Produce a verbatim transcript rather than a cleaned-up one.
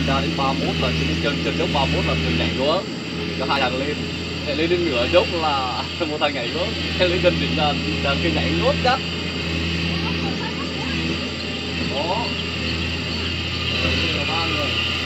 ra đến ba mốt là trên chân chân dốc ba mốt là thằng nhảy xuống, có hai thằng lên, chạy lên đến nửa dốc là một thằng nhảy xuống, theo lên gần đỉnh là là cái nhảy nốt chắc. Đó. Ba người.